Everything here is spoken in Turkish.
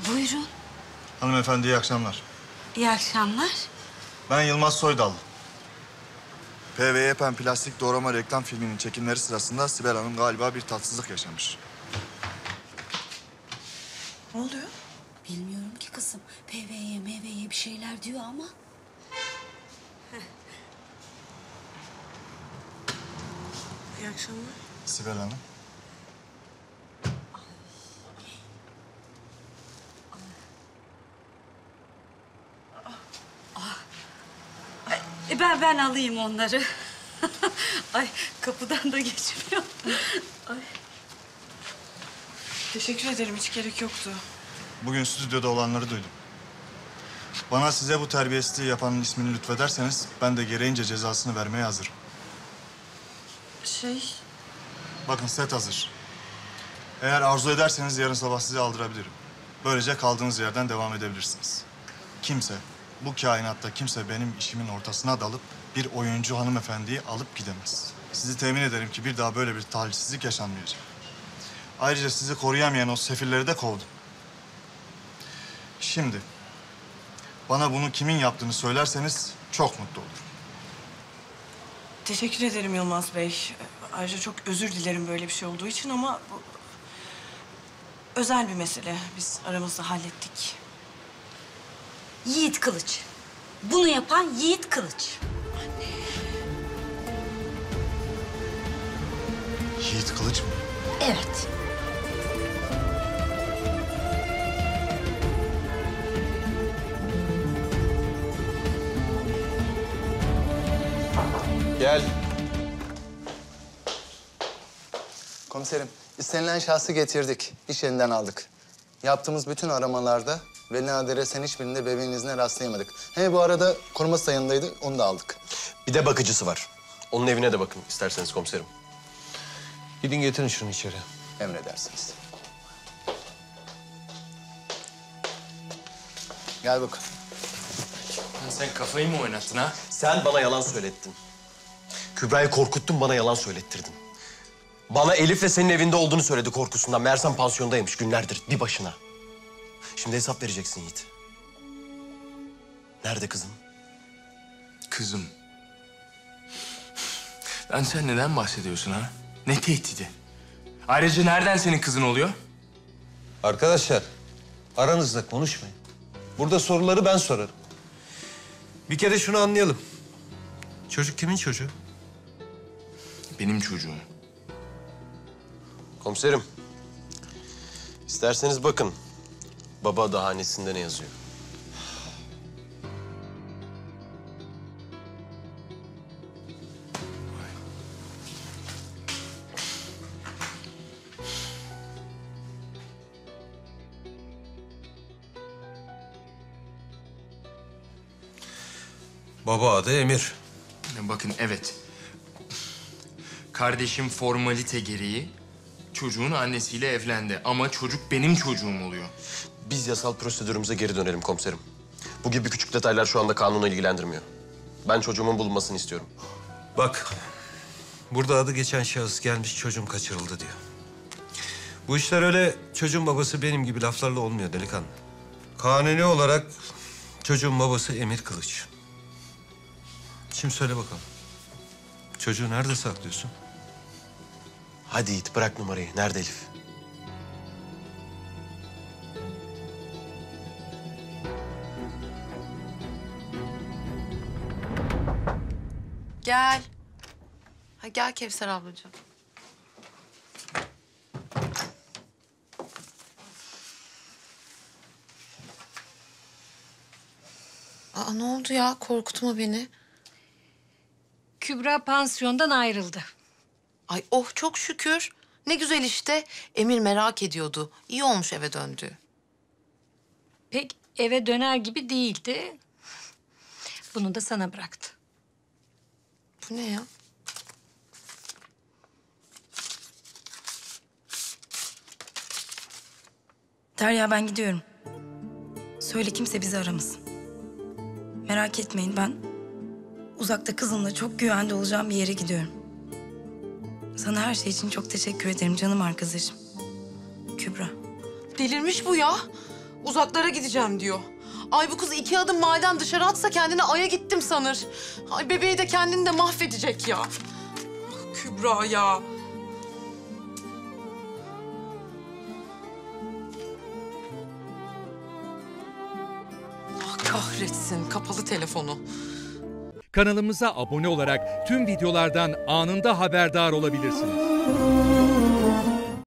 Buyurun. Hanımefendi iyi akşamlar. İyi akşamlar. Ben Yılmaz Soydal. PVYPen plastik doğrama reklam filminin çekimleri sırasında Sibel Hanım galiba bir tatsızlık yaşamış. Ne oluyor? Bilmiyorum ki kızım. PV'ye, MV'ye bir şeyler diyor ama. İyi akşamlar. Sibel Hanım. Ben alayım onları. Ay kapıdan da geçmiyor. Ay. Teşekkür ederim. Hiç gerek yoktu. Bugün stüdyoda olanları duydum. Bana size bu terbiyesizliği yapanın ismini lütfederseniz ben de gereğince cezasını vermeye hazırım. Bakın set hazır. Eğer arzu ederseniz yarın sabah sizi aldırabilirim. Böylece kaldığınız yerden devam edebilirsiniz. Kimse, bu kainatta kimse benim işimin ortasına dalıp bir oyuncu hanımefendiyi alıp gidemez. Sizi temin ederim ki bir daha böyle bir talihsizlik yaşanmayacak. Ayrıca sizi koruyamayan o sefilleri de kovdum. Şimdi bana bunu kimin yaptığını söylerseniz çok mutlu olurum. Teşekkür ederim Yılmaz Bey. Ayrıca çok özür dilerim böyle bir şey olduğu için ama bu özel bir mesele. Biz aramızda hallettik. Yiğit Kılıç. Bunu yapan Yiğit Kılıç. Yiğit Kılıç mı? Evet. Gel. Komiserim, istenilen şahsı getirdik. İş yerinden aldık. Yaptığımız bütün aramalarda Veli adresen hiçbirinde bebeğin izine rastlayamadık. Bu arada koruması da yanındaydı, onu da aldık. Bir de bakıcısı var. Onun evine de bakın isterseniz komiserim. Gidin getirin şunu içeri. Emredersiniz. Gel bakalım. Sen kafayı mı oynattın ha? Sen bana yalan söylettin. Kübra'yı korkuttun, bana yalan söylettirdin. Bana Elif'le senin evinde olduğunu söyledi korkusundan. Meğersem pansiyondaymış günlerdir, bir başına. Şimdi hesap vereceksin Yiğit. Nerede kızım? Kızım. Lan sen neden bahsediyorsun ha? Ne tehdidi? Ayrıca nereden senin kızın oluyor? Arkadaşlar, aranızda konuşmayın. Burada soruları ben sorarım. Bir kere şunu anlayalım. Çocuk kimin çocuğu? Benim çocuğum. Komiserim. İsterseniz bakın. Baba adı hanesinde ne yazıyor? Baba adı Emir. Bakın evet. Kardeşim formalite gereği çocuğun annesiyle evlendi. Ama çocuk benim çocuğum oluyor. Biz yasal prosedürümüze geri dönelim komiserim. Bu gibi küçük detaylar şu anda kanunu ilgilendirmiyor. Ben çocuğumun bulunmasını istiyorum. Bak, burada adı geçen şahıs gelmiş çocuğum kaçırıldı diyor. Bu işler öyle çocuğun babası benim gibi laflarla olmuyor delikanlı. Kanuni olarak çocuğun babası Emir Kılıç. Şimdi söyle bakalım. Çocuğu nerede saklıyorsun? Hadi Yiğit bırak numarayı. Nerede Elif? Gel. Ha, gel Kevser ablacığım. Aa, ne oldu ya? Korkutma beni. Kübra pansiyondan ayrıldı. Ay oh çok şükür. Ne güzel işte. Emir merak ediyordu. İyi olmuş eve döndü. Pek eve döner gibi değildi. Bunu da sana bıraktı. Bu ne ya? Derya ben gidiyorum. Söyle kimse bizi aramasın. Merak etmeyin ben uzakta kızımla çok güvende olacağım bir yere gidiyorum. Sana her şey için çok teşekkür ederim canım arkadaşım. Kübra. Delirmiş bu ya. Uzaklara gideceğim diyor. Ay bu kız 2 adım mahalleden dışarı atsa kendini Ay'a gittim sanır. Ay bebeği de kendini de mahvedecek ya. Ah, Kübra ya. Ah, kahretsin kapalı telefonu. Kanalımıza abone olarak tüm videolardan anında haberdar olabilirsiniz.